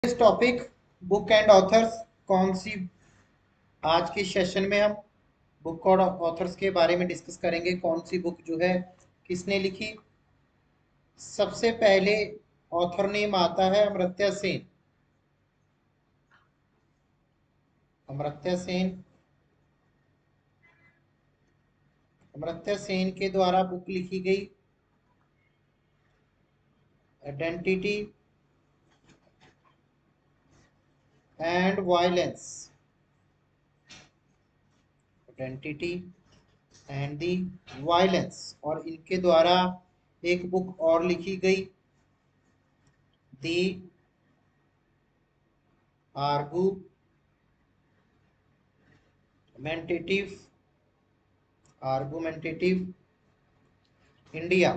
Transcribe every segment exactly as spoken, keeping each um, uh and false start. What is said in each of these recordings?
इस topic book and authors कौन सी आज के सेशन में हम बुक और ऑथर्स के बारे में डिस्कस करेंगे। कौन सी बुक जो है किसने लिखी। सबसे पहले ऑथर नेम आता है अमर्त्य सेन। अमर्त्य सेन अमर्त्य सेन के द्वारा बुक लिखी गई identity and violence. Identity and the violence. और इनके द्वारा एक बुक और लिखी गई, दी आर्गुमेंटेटिव आर्गुमेंटेटिव इंडिया।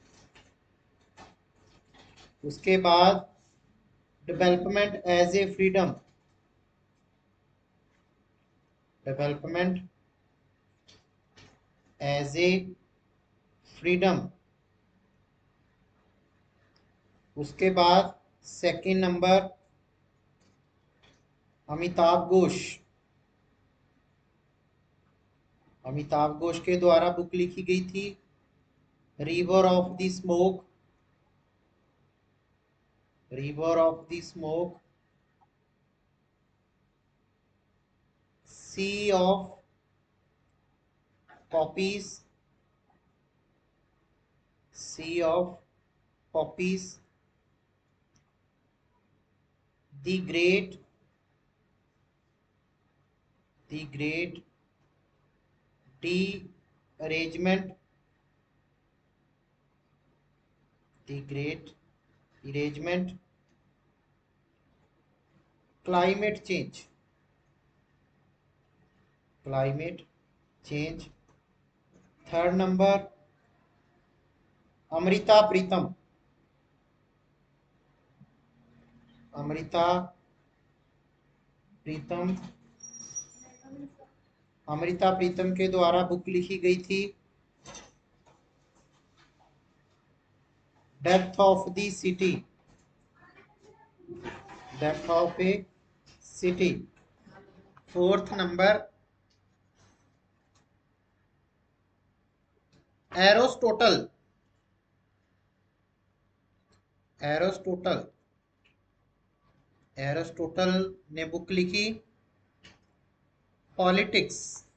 उसके बाद development as a freedom development as a freedom. उसके बाद सेकंड नंबर अमिताभ घोष। अमिताभ घोष के द्वारा बुक लिखी गई थी river of the smoke river of the smoke sea of poppies sea of poppies the great the great derangement the great arrangement climate change climate change. Third number Amrita Pritam Amrita Pritam Amrita Pritam के द्वारा book लिखी गई थी depth of the city depth of a city. Fourth number Aristotle Aristotle Aristotle ने book लिखी politics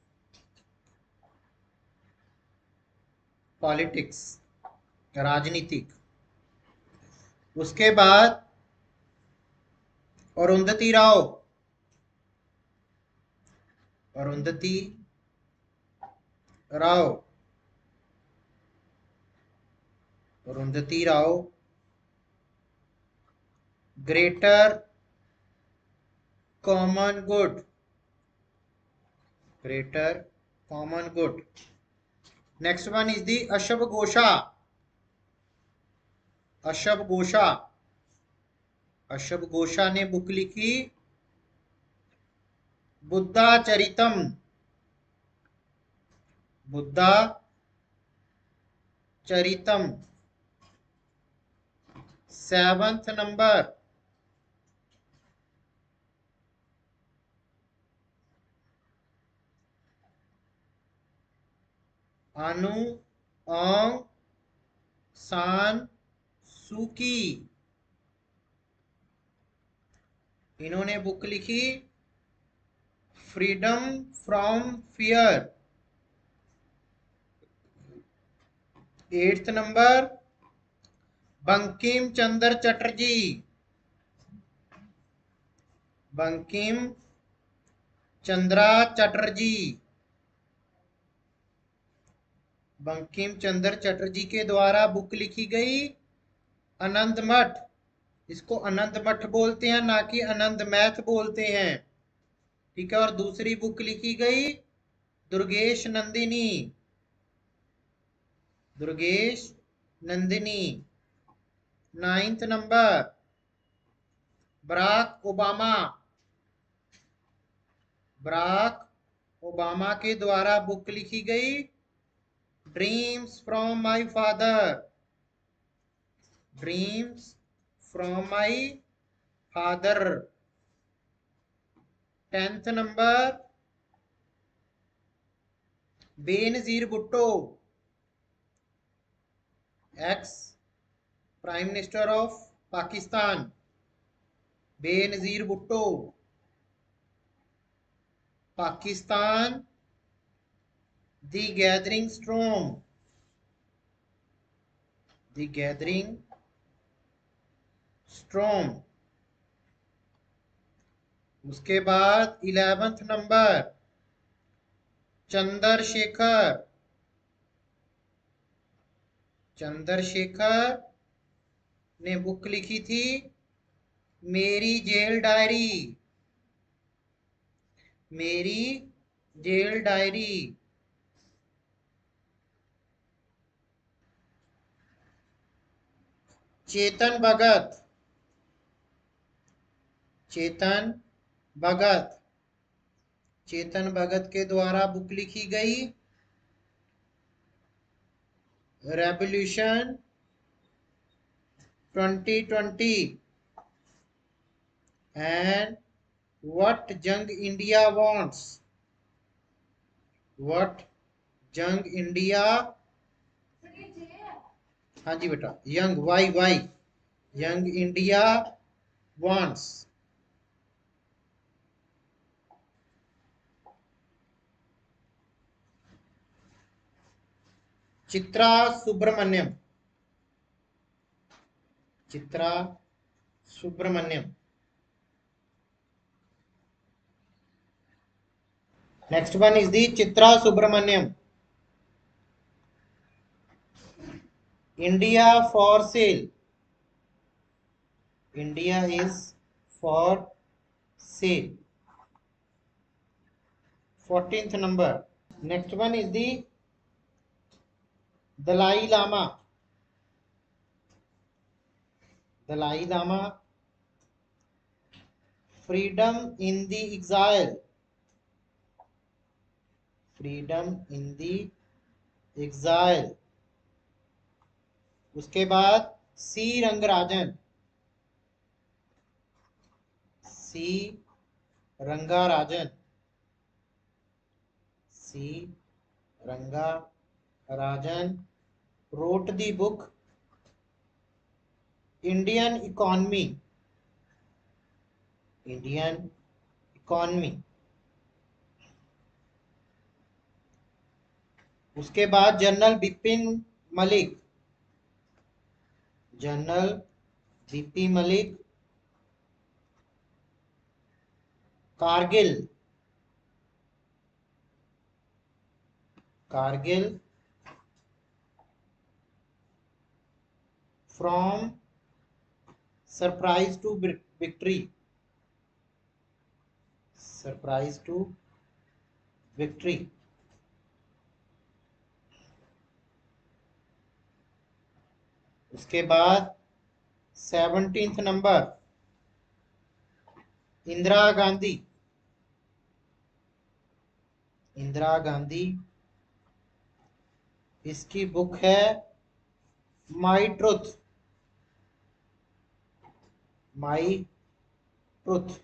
politics राजनीतिक। उसके बाद Arundhati Rao Arundhati Rao Arundhati Rao greater common good greater common good. Next one is the Ashva Ghosha Ashva Ghosha Ashva Ghosha ने बुक लिखी बुद्धा चरितम बुद्धा चरितम। सेवंथ नंबर अनु ऑंग सान सूकी। इन्होंने book लिखी freedom from fear. Eighth number Bankim Chandra Chatterjee Bankim Chandra Chatterjee Bankim Chandra Chatterjee के द्वारा बुक लिखी गई आनंद मठ। इसको आनंद मठ बोलते हैं, ना कि आनंद मैथ बोलते हैं, ठीक है। और दूसरी बुक लिखी गई Durgesh Nandini Durgesh Nandini. Ninth number Barack Obama Barack Obama के द्वारा बुक लिखी गई dreams from my father dreams from my father. Tenth number Benazir Bhutto, ex prime minister of Pakistan. Benazir Bhutto, Pakistan, the gathering storm, the gathering storm. उसके बाद इलेवेंथ नंबर चंद्रशेखर, चंद्रशेखर ने बुक लिखी थी मेरी जेल डायरी, मेरी जेल डायरी। चेतन भगत, चेतन भगत, चेतन भगत के द्वारा बुक लिखी गई revolution twenty twenty and what young India wants, what young India, हाँ जी बेटा, young why why young India wants. Chitra Subramaniam, Chitra Subramaniam. Next one is the Chitra Subramaniam. India for sale, India is for sale. Fourteenth number. Next one is the Dalai Lama, Dalai Lama, freedom in the exile, freedom in the exile. उसके बाद सी रंगराजन, सी रंगाराजन, सी Rangarajan wrote the book Indian Economy, Indian Economy। उसके बाद general Bipin Malik, general Bipin Malik, Kargil, Kargil from surprise to victory, surprise to victory. उसके बाद seventeenth number Indira Gandhi, Indira Gandhi, इसकी book है my truth, my truth.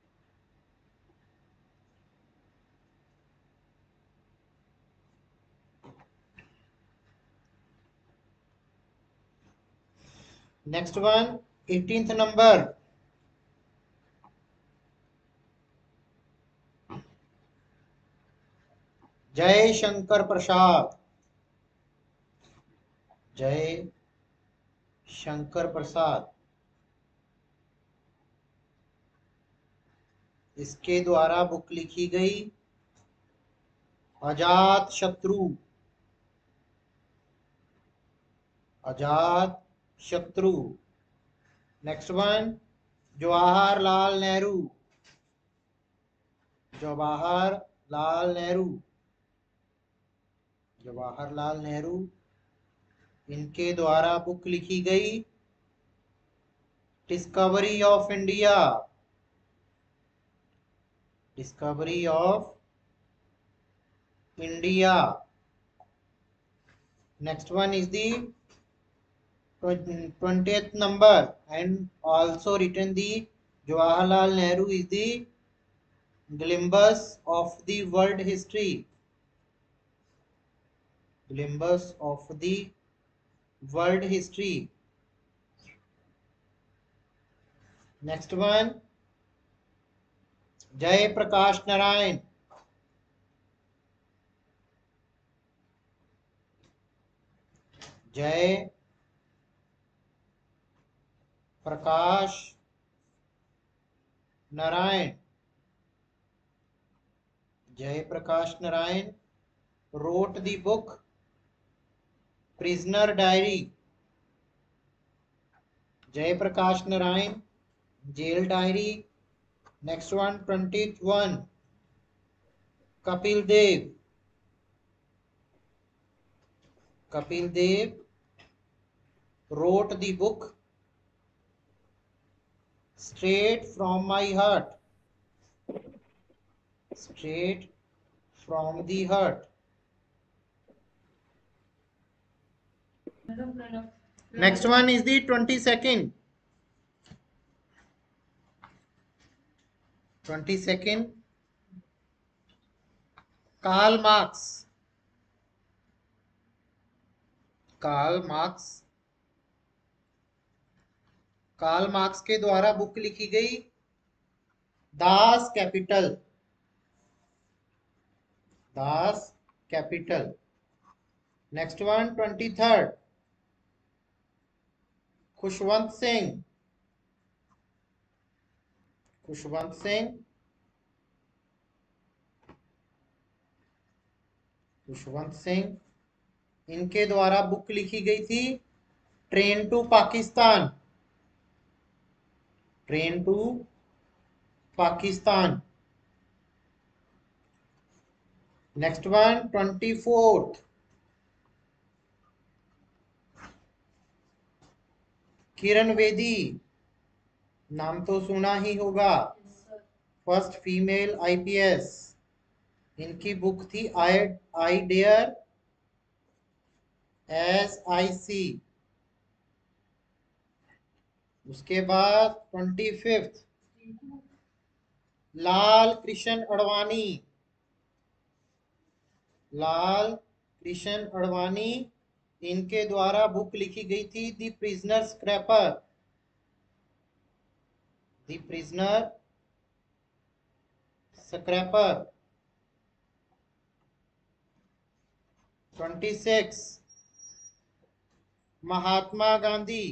Next one eighteenth number Jai Shankar प्रसाद, जय शंकर प्रसाद। इसके द्वारा बुक लिखी गई अजात शत्रु, अजात शत्रु। नेक्स्ट वन जवाहरलाल नेहरू, जवाहरलाल नेहरू, जवाहरलाल नेहरू, इनके द्वारा बुक लिखी गई discovery of India, discovery of India. Next one is the twentieth number and also written the Jawaharlal Nehru is the Glimpse of the world history. Glimpse of the world history. Next one, Jay Prakash Narayan. Jay Prakash Narayan. Jay Prakash Narayan wrote the book Prisoner Diary. Jay Prakash Narayan, Jail Diary. Next one, twenty-one, Kapil Dev. Kapil Dev wrote the book Straight from My Heart. Straight from the Heart. Next one is the twenty-second. twenty-second, Karl Marx. Karl Marx. Karl Marx के द्वारा book लिखी गई Das Kapital. Das Kapital. Next one, twenty third, Khushwant Singh. Khushwant Singh. Khushwant Singh, इनके द्वारा book लिखी गई थी train to Pakistan. Train to Pakistan. Next one, twenty fourth, Kiran Bedi. नाम तो सुना ही होगा, फर्स्ट फीमेल आईपीएस. इनकी बुक थी I I dare S I C. उसके बाद ट्वेंटी फिफ्थ, लाल कृष्ण अडवाणी. लाल कृष्ण अडवाणी, इनके द्वारा बुक लिखी गई थी the prisoner scrapper. The prisoner scrapper. Twenty six, Mahatma Gandhi.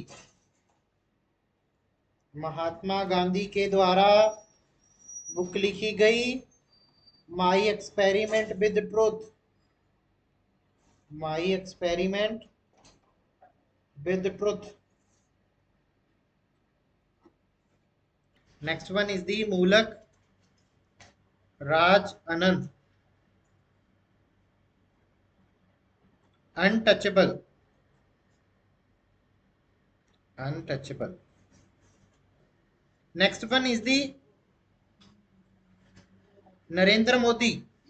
Mahatma Gandhi के द्वारा बुक लिखी गई my experiment with truth. My experiment with truth. Next one is the Mulk Raj Anand. Untouchable. Untouchable. Next one is the Narendra Modi.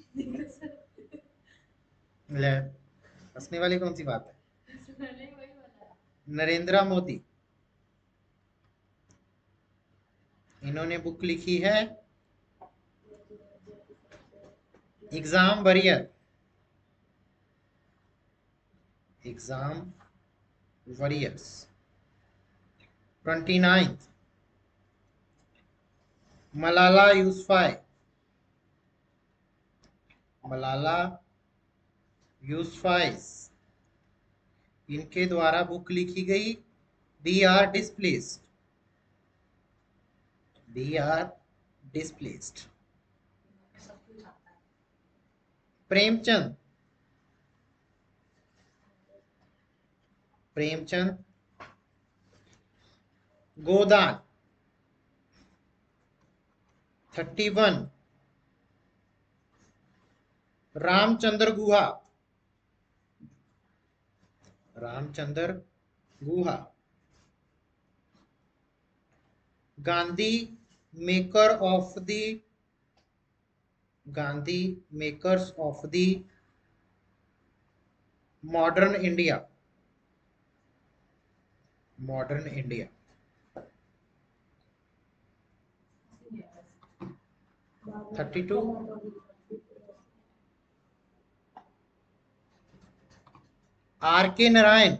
ले, हंसने वाली कौन सी बात है. नरेंद्र मोदी, इन्होंने बुक लिखी है exam warrior. Exam warriors. Twenty ninth, Malala Yousafzai. Malala Yousafzai, इनके द्वारा बुक लिखी गई we are displaced. We are displaced. Premchand. Premchand, Godan. Thirty one, Ramachandra Guha. Ramachandra Guha. Gandhi maker of the Gandhi makers of the modern India. Modern India. Thirty two R K Narayan,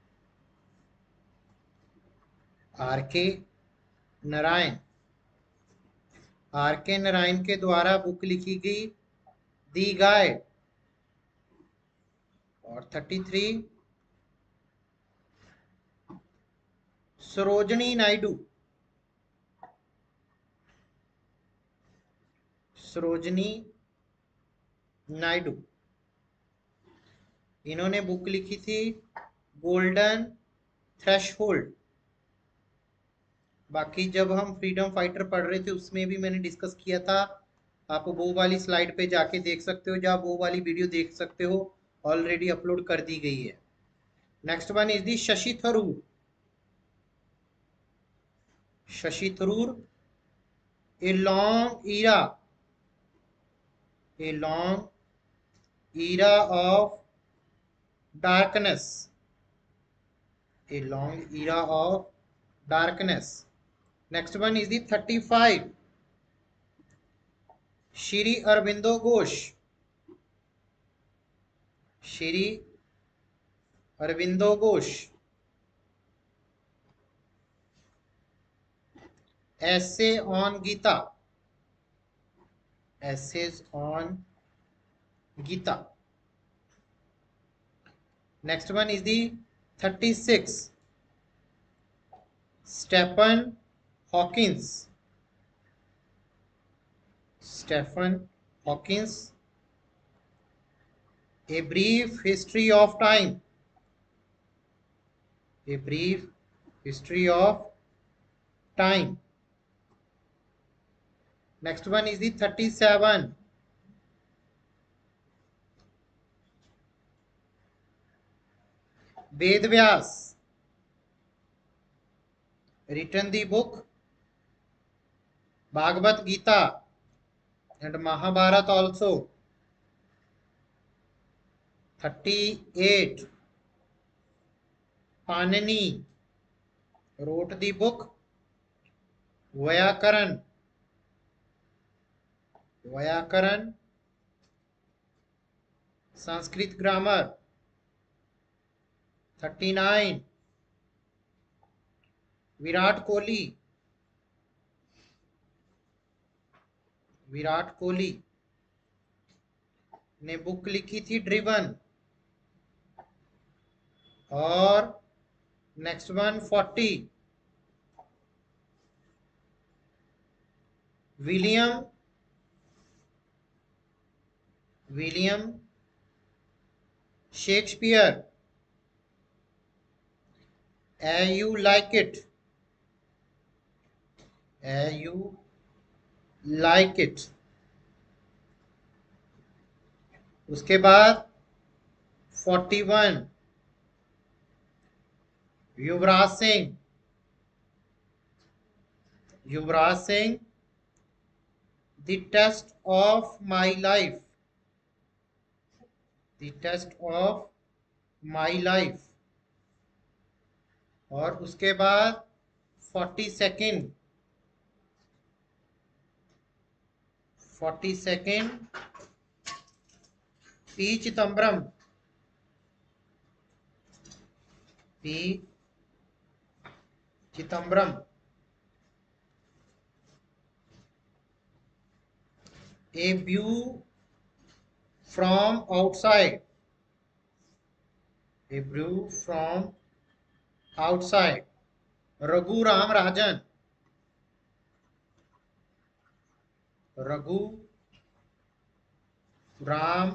are K Narayan are K Narayan के द्वारा book लिखी गई the guide. और thirty three Sarojini Naidu, Sarojini Naidu इन्होंने book लिखी थी golden threshold. बाकी जब हम फ्रीडम फाइटर पढ़ रहे थे उसमें भी मैंने डिस्कस किया था, आप वो वाली स्लाइड पे जाके देख सकते हो, जब वो वाली वीडियो देख सकते हो, ऑलरेडी अपलोड कर दी गई है। Next one is the Shashi Tharoor, Shashi Tharoor a long era, a long era of darkness, a long era of darkness. Next one is the thirty-five Shri Aurobindo Ghosh, Shri Aurobindo Ghosh essay on Gita, essays on Gita. Next one is the thirty-six Stephen Hawkins, Stephen Hawkins A brief history of time, a brief history of time. Next one is the thirty-seven Ved Vyas, written the book Bhagavad Gita and Mahabharata also. thirty-eight Panini wrote the book Vyakaran, Vyakaran Sanskrit grammar. thirty-nine Virat Kohli, Virat Kohli ने book लिखी थी driven. और next one forty William William Shakespeare a you like it, a you like it. उसके बाद forty one Yuvraj Singh, Yuvraj Singh the test of my life, the test of my life. और उसके बाद forty second forty second P Chidambaram, P Chidambaram a view from outside, a view from outside. Raghu Ram Rajan, Raghu Ram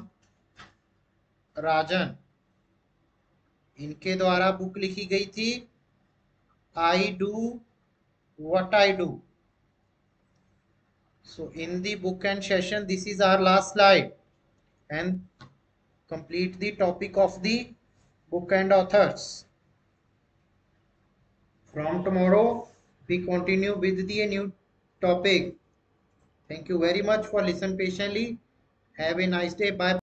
राजन इनके द्वारा book लिखी गई थी I do what I do. So in the book and session, this is our last slide and complete the topic of the book and authors. From tomorrow, we continue with the new topic. Thank you very much for listening patiently. Have a nice day. Bye.